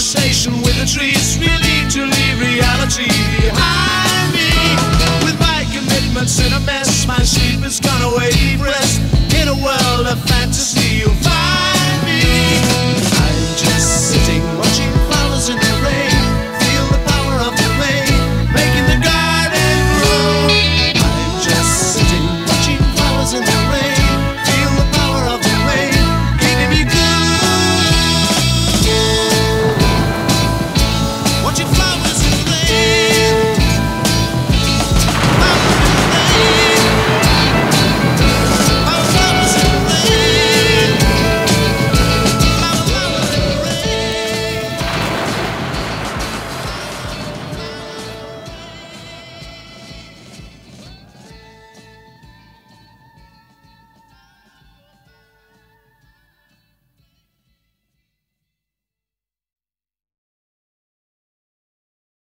conversation with the trees. We need to leave reality behind me. With my commitments in a mess, my sleep is gone away. Deep rest in a world of fantasy.